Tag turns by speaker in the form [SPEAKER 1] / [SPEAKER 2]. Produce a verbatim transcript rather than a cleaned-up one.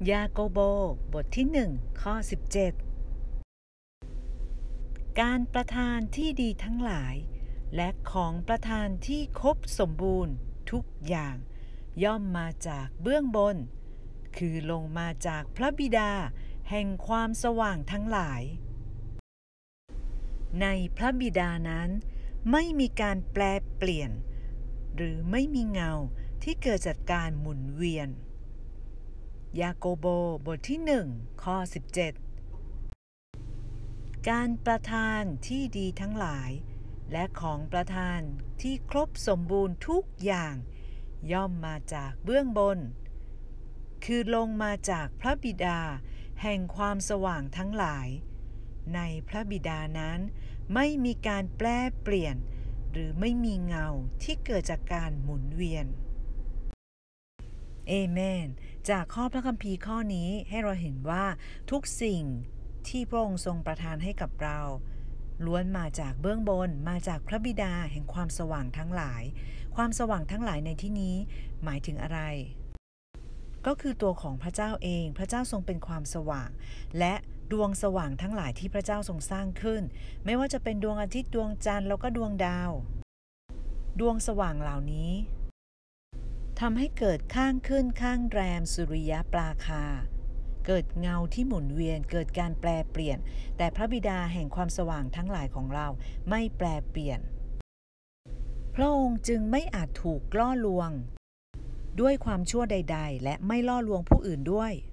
[SPEAKER 1] ยาโกโบบทที่หนึ่งข้อสิบเจ็ดการประทานที่ดีทั้งหลายและของประทานที่ครบสมบูรณ์ทุกอย่างย่อมมาจากเบื้องบนคือลงมาจากพระบิดาแห่งความสว่างทั้งหลายในพระบิดานั้นไม่มีการแปลเปลี่ยนหรือไม่มีเงาที่เกิดจากการหมุนเวียนยาโกโบบทที่หนึ่งข้อสิบเจ็ดการประทานที่ดีทั้งหลายและของประทานที่ครบสมบูรณ์ทุกอย่างย่อมมาจากเบื้องบนคือลงมาจากพระบิดาแห่งความสว่างทั้งหลายในพระบิดานั้นไม่มีการแปรเปลี่ยนหรือไม่มีเงาที่เกิดจากการหมุนเวียนเอเมนจากข้อพระคัมภีร์ข้อนี้ให้เราเห็นว่าทุกสิ่งที่พระองค์ทรงประทานให้กับเราล้วนมาจากเบื้องบนมาจากพระบิดาแห่งความสว่างทั้งหลายความสว่างทั้งหลายในที่นี้หมายถึงอะไรก็คือตัวของพระเจ้าเองพระเจ้าทรงเป็นความสว่างและดวงสว่างทั้งหลายที่พระเจ้าทรงสร้างขึ้นไม่ว่าจะเป็นดวงอาทิตย์ดวงจันทร์แล้วก็ดวงดาวดวงสว่างเหล่านี้ทำให้เกิดข้างขึ้นข้างแรมสุริยะปราคาเกิดเงาที่หมุนเวียนเกิดการแปลเปลี่ยนแต่พระบิดาแห่งความสว่างทั้งหลายของเราไม่แปลเปลี่ยนพระองค์จึงไม่อาจถูกล่อลวงด้วยความชั่วใดๆและไม่ล่อลวงผู้อื่นด้วย